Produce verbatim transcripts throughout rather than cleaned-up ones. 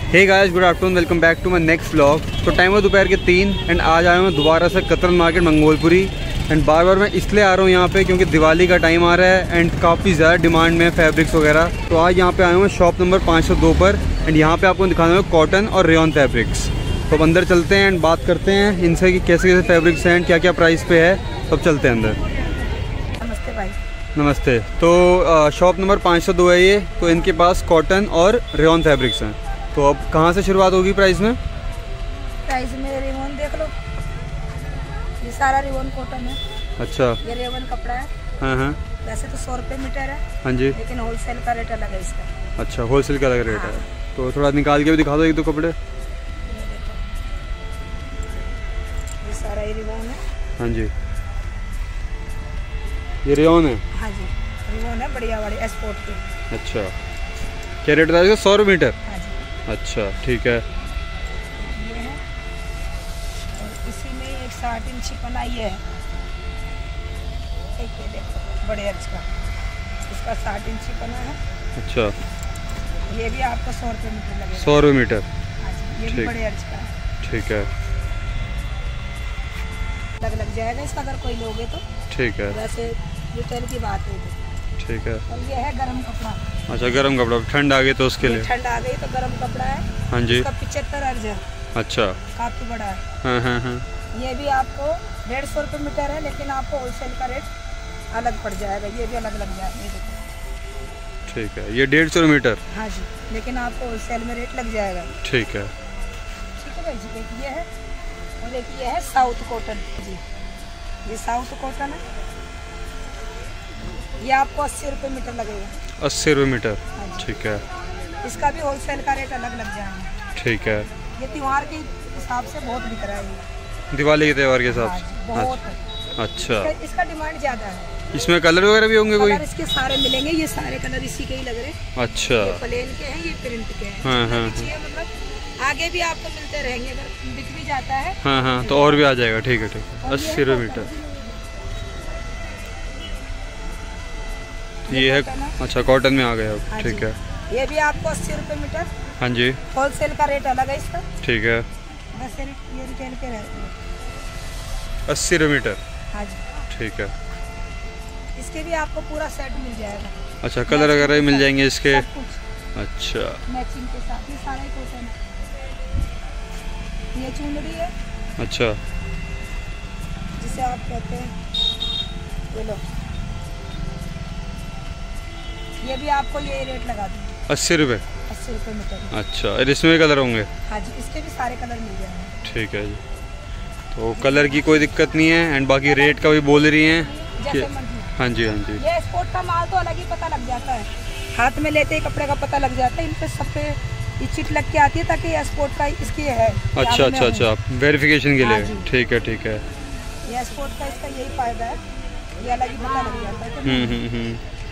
Hey guys, good afternoon, welcome back to my next vlog. तो time है दोपहर के तीन एंड आज आया हूँ दोबारा से कतरन मार्केट मंगोलपुरी। एंड बार बार मैं इसलिए आ रहा हूँ यहाँ पे क्योंकि दिवाली का टाइम आ रहा है एंड काफ़ी ज़्यादा डिमांड में फैब्रिक्स वगैरह। तो आज यहाँ पे आया हूँ शॉप नंबर पाँच सौ दो पर एंड यहाँ पे आपको दिखाना है कॉटन और रेयॉन फैब्रिक्स। तो अब अंदर चलते हैं एंड बात करते हैं इनसे कि कैसे कैसे फैब्रिक्स हैं एंड क्या क्या प्राइस पे है। तब चलते हैं अंदर। नमस्ते भाई। नमस्ते। तो शॉप नंबर पाँच सौ दो है ये। तो इनके पास कॉटन और रेयॉन फैब्रिक्स हैं। तो अब कहाँ से शुरुआत होगी प्राइस में? प्राइस में रेवन देख लो, ये सारा रेवन कॉटन है। अच्छा, ये रेवन कपड़ा है। हाँ हाँ। वैसे तो सौ रुपये मीटर है, हाँ जी, लेकिन होलसेल का रेट अलग है इसका। अच्छा, होलसेल का अलग रेट हाँ। है। तो थोड़ा निकाल के भी दिखा दो एक दो कपड़े। ये देखो, ये सारा ये रेवन है। हाँ जी, ये रेयॉन है। हाँ जी, रेवन है, बढ़िया वाली एक्सपोर्ट की। अच्छा, क्या रेट था इसका? सौ रुपये मीटर। हाँ जी, अच्छा, ठीक है। ये है और इसी में एक साठ इंची बनाई है। एक ये देखो, बड़े अर्ज का, इसका साठ इंची बना है। अच्छा, ये भी आपको सौ रुपये मीटर लगेगा। सौ रुपये मीटर। हाँ जी, ये भी ठीक। बड़े अर्ज का है। ठीक है, लग लग जाएगा इसका अगर कोई लोगे तो। ठीक है, वैसे रिटेल की बात है तो। ठीक है। और ये है गरम कपड़ा। अच्छा, गर्म कपड़ा, ठंड आ गई तो उसके लिए। ठंड आ गई तो गरम कपड़ा है। हाँ जी। इसका पिचहत्तर अर्ज है। अच्छा, काफी बड़ा है। हाँ हाँ हाँ। ये भी आपको डेढ़ सौ रुपये मीटर है, लेकिन आपको होलसेल का रेट अलग पड़ जाएगा। ये भी अलग लग जाएगा, ये देखो। ठीक है, ये डेढ़ सौ मीटर। हाँ जी, लेकिन आपको होलसेल में रेट लग जाएगा। ठीक है। ठीक है भाई जी। एक ये है और एक ये है साउथ कॉटन जी। ये साउथ कॉटन है, ये आपको अस्सी रुपये मीटर लगेगा। अस्सी रुपये मीटर। हाँ जी। ठीक है। इसका भी होलसेल का रेट अलग लग जाएगा। ठीक है। ये त्योहार के हिसाब से बहुत बिक रहा है ये। दिवाली के त्यौहार के हिसाब हाँ से। जी, बहुत है। अच्छा, इसका, इसका डिमांड ज्यादा है। इसमें कलर वगैरह भी होंगे कोई? कलर इसके सारे मिलेंगे, ये सारे कलर इसी के ही लग रहे हैं। अच्छा, ये प्लेन के हैं, ये प्रिंट के हैं। हाँ, हाँ, नीचे है, मतलब आगे भी आपको मिलते रहेंगे, अगर बिक भी जाता है। हाँ हाँ, तो और भी आ जाएगा। ठीक है, ठीक है। अस्सी रुपये मीटर। ये है, अच्छा, कॉटन में आ गया अब। हाँ ठीक जी। है। ये भी आपको अस्सी रुपये मीटर। हाँ जी। होलसेल का रेट अलग है इसका। ठीक है, वैसे ये रिटेल के रहते हैं। अस्सी रुपये मीटर। हाँ जी। ठीक है। इसके भी आपको पूरा सेट मिल जाएगा। अच्छा, कलर वगैरह भी मिल जाएंगे इसके? सब कुछ अच्छा, मैचिंग के साथ। ये सारा ही कॉटन है। ये चुनरी है। अच्छा, जिसे आप कहते हैं, ये लो, ये भी आपको ये रेट लगा दूँगी, अस्सी रुपये। अस्सी रुपये मीटर। अच्छा, और इसमें भी कलर होंगे? हाँ जी, इसके भी सारे कलर मिल जाएंगे। ठीक है जी। तो कलर की कोई दिक्कत नहीं है एंड बाकी रेट का भी बोल रही हैं कि जैसे मर्जी। हाँ जी, हाँ जी। ये एक्सपोर्ट का माल तो अलग ही पता लग जाता है, हाथ में लेते ही कपड़े का पता लग जाता है। इन पे सब पे ये चिट लग के आती है ताकि एक्सपोर्ट का इसकी है। अच्छा अच्छा अच्छा, वेरिफिकेशन के हाँ लिए। जी। ठीक है, ठीक है। ये एक्सपोर्ट का इसका यही फायदा है, ये अलग ही पता लग जाता है। हम्म हम्म हम्म।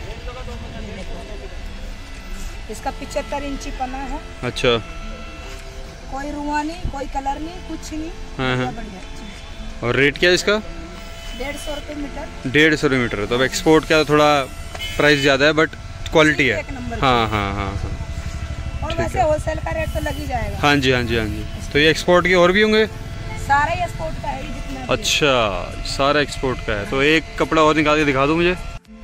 इसका पिचहत्तर इंची पना है। अच्छा, कोई रुआ नहीं, कोई कलर नहीं, कुछ नहीं। हाँ हाँ। बढ़िया। और रेट क्या है इसका? डेढ़ सौ रुपये मीटर। डेढ़ सौ रुपये मीटर। तो अब एक्सपोर्ट का थोड़ा प्राइस ज़्यादा है बट क्वालिटी है। एक नंबर। हाँ हाँ हाँ हाँ। और ठीक वैसे है। होलसेल का रेट तो लग ही जाएगा। हाँ जी, हाँ जी, हाँ जी। तो ये एक्सपोर्ट के और भी होंगे? सारा ही एक्सपोर्ट का है ये जितना भी है। अच्छा, सारा एक्सपोर्ट का है। तो एक कपड़ा और निकाल के दिखा दो मुझे।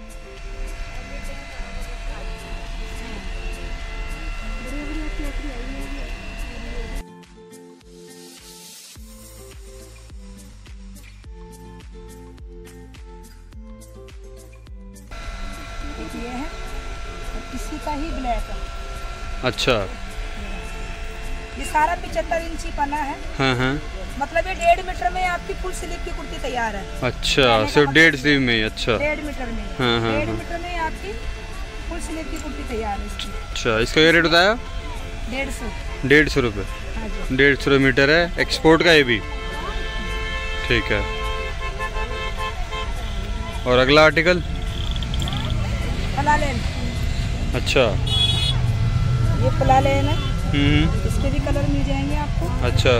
एक ये है और इसी का ही ब्लैक है। अच्छा, ये सारा पिचहत्तर इंची पना है। हाँ हाँ। मतलब ये डेढ़ मीटर में आपकी फुल स्लीव की कुर्ती तैयार है। अच्छा, सिर्फ डेढ़ स्लीव में ही? अच्छा, डेढ़ मीटर में। हाँ हाँ डेढ़ हाँ। मीटर में आपकी फुल स्लीव की कुर्ती तैयार है इसकी। अच्छा, इसका ये रेट बताया? डेढ़ सौ। डेढ़ सौ रुपये। हाँ जी। डेढ़ सौ रुपये मीटर है, एक्सपोर्ट का ये भी। ठीक है। और अगला आर्टिकल? पलालेन। अच्छा, ये पलालेन है। हम्म। इसके भी कलर मिल जाएंगे आपको। अच्छा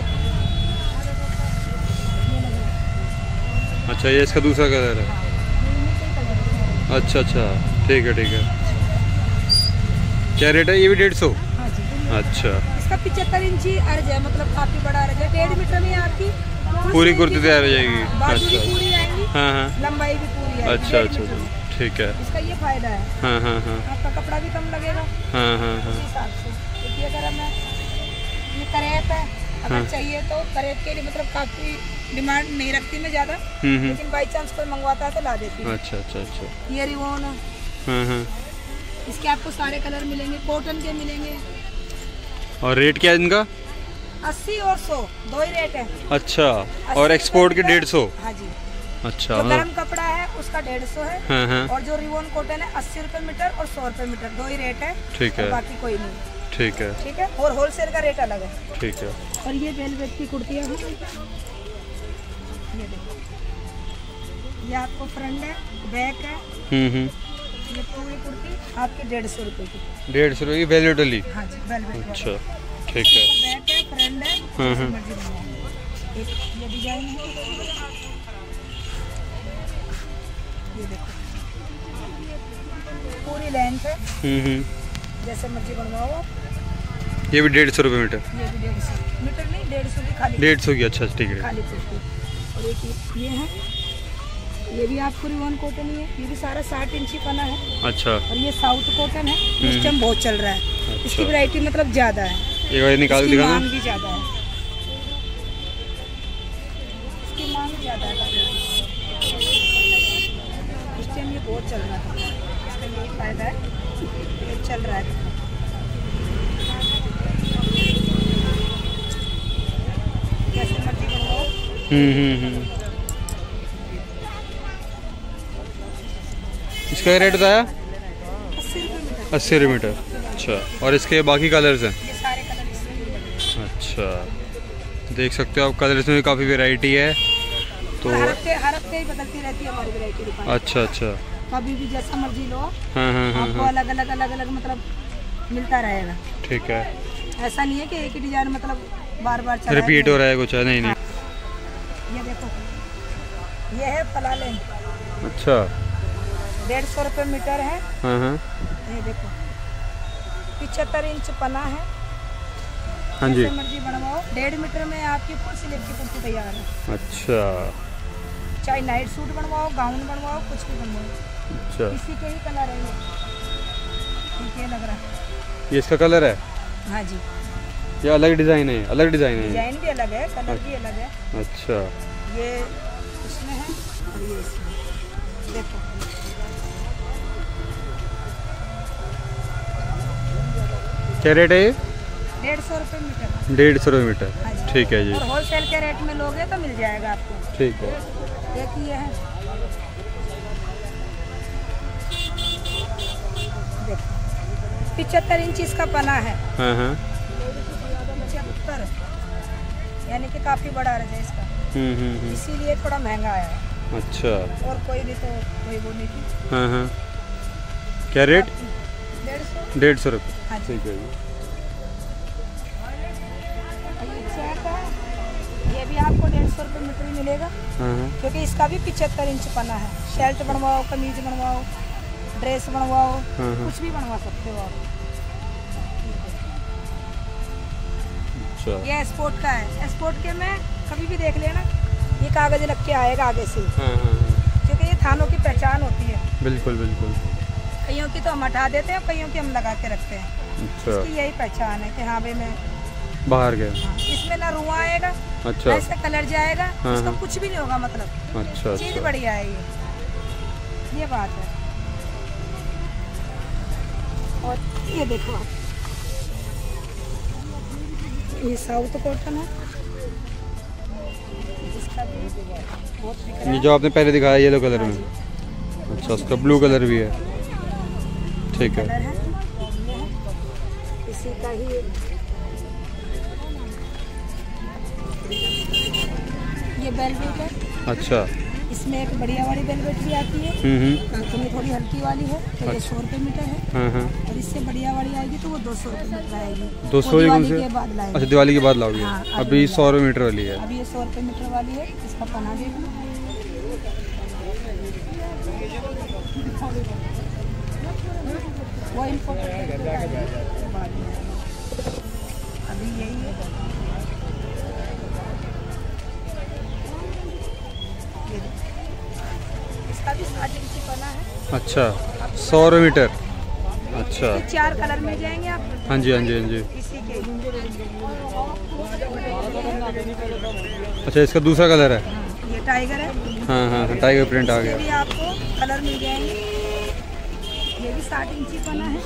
अच्छा, ये इसका दूसरा कलर है। अच्छा अच्छा, ठीक है ठीक है। क्या रेट है? ये भी डेढ़ सौ? हाँ जी। अच्छा। इसका पिछहत्तर इंची अर्ज है, मतलब काफी बड़ा अर्ज है। डेढ़ मीटर में आपकी पूरी कुर्ती तैयार हो जाएगी। बाजू भी अच्छा पूरी आएंगी, हाँ हाँ लंबाई भी पूरी है। अच्छा अच्छा ठीक है। इसका ये फायदा है। हाँ हाँ हाँ आपका कपड़ा भी कम लगेगा। हाँ हाँ हाँ इस हिसाब से। देखिए अगर हमें ये करेप है, अगर हाँ। चाहिए तो करेप के लिए मतलब काफी डिमांड नहीं रखती मैं ज्यादा, हम्म लेकिन बाई चांस कोई मंगवाता है तो ला देती हूँ। अच्छा अच्छा अच्छा ये रिवॉन है, हाँ हाँ। इसके आपको सारे कलर मिलेंगे, कॉटन के मिलेंगे। और रेट क्या है इनका? अस्सी और सौ दो ही रेट है। अच्छा, और एक्सपोर्ट के डेढ़ सौ? हाँ जी। अच्छा, जो गर्म कपड़ा है उसका डेढ़ सौ है। हाँ हाँ और जो रिवॉन कॉटन है अस्सी रुपए मीटर और सौ रुपए मीटर, दो ही रेट है। ठीक है, बाकी कोई नहीं। ठीक है ठीक है, और होलसेल का रेट अलग है। ठीक है। और ये वेलवेट की कुर्तियाँ हैं, ये देखो, ये आपको फ्रंट है, बैक है। हम्म हम्म ये पूरी कुर्ती आपकी डेढ़ सौ रुपए की। डेढ़ सौ रुपये वेलवेट वाली? हाँ जी, वेलवेट। अच्छा ठीक है। बैक है, फ्रंट है, हाँ हाँ मर्जी बनवाओ। एक ये डिजाइन है, ये देखो पूरी लेंथ है, हम्म हम्म जैसे मर्जी बनवाओ आप। ये भी डेढ़ सौ रुपये मीटर? ये भी डेढ़ सौ मीटर नहीं, डेढ़ सौ की खाली डेढ़ सौ की। अच्छा ठीक है। खाली कुर्ती। और एक ये है, ये भी आपको रिवॉन कॉटन ही है, ये भी सारा साठ इंची पना है। अच्छा, और ये साउथ कॉटन है, इस टाइम बहुत चल रहा है। अच्छा। इसकी वैरायटी मतलब ज्यादा है, एक बार निकाल के इसकी दिखाना। मांग भी ज्यादा है, इसकी मांग ज्यादा है कपड़े की। इस टाइम ये बहुत चल रहा है, इस टाइम यही फायदा है, ये चल रहा है। जैसे मर्जी बनवाओ। हम्म हम्म हम्म इसका रेट बताया? अस्सी रुपये मीटर। अस्सी रुपये मीटर। अच्छा, और इसके बाकी कलर्स हैं? ये सारे कलर इसमें मिलेंगे। अच्छा, देख सकते हो आप, कलर्स में भी काफ़ी वैरायटी है। तो हर हफ्ते हर हफ्ते ही बदलती रहती है हमारी वैरायटी दुकान। अच्छा अच्छा, कभी भी जैसा मर्जी लो, हाँ हाँ हाँ आपको हाँ अलग अलग अलग अलग मतलब मिलता रहेगा। ठीक है। ऐसा नहीं है कि एक ही डिजाइन मतलब बार बार चला रिपीट हो रहा है कुछ? है नहीं नहीं। ये देखो, ये है पलाले, अच्छा, डेढ़ सौ रुपये मीटर है। हाँ हाँ ये देखो, पिछहत्तर इंच पना है। हाँ जी। जैसे मर्जी बनवाओ, डेढ़ मीटर में आपकी फुल स्लीव की कुर्ती तैयार है। अच्छा चाहे नाइट सूट बनवाओ, गाउन बनवाओ, कुछ भी बनवाओ। अच्छा, इसी के ही कलर है ये, ठीक है लग रहा है। ये इसका कलर है? हाँ जी। ये अलग डिज़ाइन है? अलग डिज़ाइन है? डिजाइन भी अलग है, कलर भी अलग है। अच्छा, ये इसमें है और ये इसमें। देखो क्या रेट है ये? डेढ़ सौ रुपये मीटर। डेढ़ सौ रुपये मीटर। हाँ जी। ठीक है जी, और होलसेल के रेट में लोगे तो मिल जाएगा आपको। ठीक है। एक ये है, देखो पिछहत्तर इंच इसका पना है। हाँ हाँ पचहत्तर, यानी कि काफी बड़ा अर्ज है इसका, हम्म हम्म हम्म इसीलिए थोड़ा महंगा आया है। अच्छा, और कोई भी तो कोई वो नहीं थी। हाँ हाँ क्या रेट? डेढ़ सौ। डेढ़ सौ रुपये। हाँ जी। ठीक है जी। ये चेक है, ये भी आपको डेढ़ सौ रुपये मीटर ही मिलेगा, हाँ हाँ क्योंकि इसका भी पिछहत्तर इंच पना है। शर्ट बनवाओ, कमीज बनवाओ, ड्रेस बनवाओ, हाँ हाँ कुछ भी बनवा सकते हो आप। अच्छा, ये स्पोर्ट का है, स्पोर्ट के में कभी भी देख लेना, ये कागज लग के आएगा आगे से, हाँ हाँ हाँ क्योंकि ये थानों की पहचान होती है। बिल्कुल बिल्कुल। कईयों की तो हम हटा देते हैं, कईयों की हम लगा के रखते हैं। अच्छा, इसकी यही पहचान है कि हाँ भाई मैं, बाहर गए? हाँ, इसमें ना रुआ आएगा, अच्छा, ना इसका कलर जाएगा, हाँ, इसका हाँ। कुछ भी नहीं होगा, मतलब अच्छा चीज अच्छा, बढ़िया है ये ये बात है। और ये देखो आप, ये साउथ कॉटन है, इसका भी बहुत बिक रहा ये है। जो आपने पहले दिखाया येलो कलर में? अच्छा, उसका ब्लू कलर भी है? ठीक है। कलर है, ये है, इसी का ही ये वेलवेट है। अच्छा, इसमें एक बढ़िया वाली वेलवेट भी आती है, हम्म हम्म कांच में थोड़ी हल्की वाली है, तो ये अच्छा। सौ रुपये मीटर है। हाँ हाँ और इससे बढ़िया वाली आएगी तो वो दो सौ रुपये मीटर आएगी। दो वो सौ दिवाली से? के बाद लाएंगे। अच्छा, दिवाली के बाद लाओगे? हाँ, अभी अभी नहीं सौ रुपये मीटर वाली है? अभी ये सौ रुपये मीटर वाली है, इसका पना भी वो इम्पोर्टेड। भी यही है। ये देखो। इसका भी साठ इंची बना है। अच्छा, सौ मीटर। अच्छा, ये चार कलर में जाएंगे आप। हाँ जी हाँ जी हाँ जी। इसी के अच्छा, इसका दूसरा कलर है। ये टाइगर है। हाँ हाँ हाँ, टाइगर प्रिंट आ ये गया। भी आपको कलर मिल जाएंगे। ये भी साठ इंची बना है।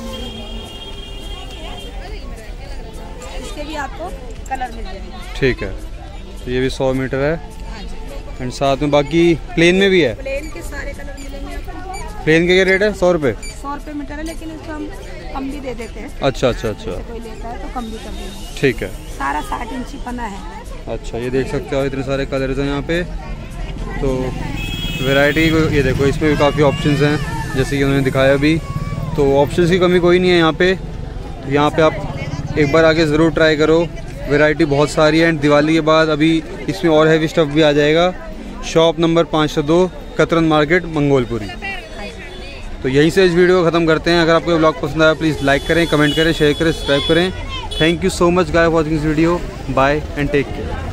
इसके भी आपको कलर मिल जाएंगे। ठीक है, तो ये भी सौ मीटर है। हाँ जी। एंड साथ में बाकी प्लेन में भी है। प्लेन के सारे कलर मिलेंगे आपको। प्लेन के क्या रेट है? सौ रुपये। सौ रुपये मीटर है, लेकिन इसको हम कम भी दे देते हैं। अच्छा अच्छा अच्छा, जैसे कोई लेता है तो कम भी कर देंगे। ठीक है। सारा साठ इंची पना है। अच्छा, ये देख सकते हो इतने सारे कलर्स हैं यहाँ पे। तो वैरायटी को ये देखो, इसमें भी काफ़ी ऑप्शंस हैं जैसे कि उन्होंने दिखाया अभी। तो ऑप्शंस की कमी कोई नहीं है यहाँ पे। यहाँ पे आप एक बार आके ज़रूर ट्राई करो, वैरायटी बहुत सारी है। एंड दिवाली के बाद अभी इसमें और हैवी स्टफ़ भी आ जाएगा। शॉप नंबर पाँच सौ दो, कतरन मार्केट, मंगोलपुरी। तो यहीं से इस वीडियो को ख़त्म करते हैं। अगर आपको ये ब्लॉग पसंद आया प्लीज़ लाइक करें, कमेंट करें, शेयर करें, सब्सक्राइब करें। Thank you so much guys for watching this video. Bye and take care.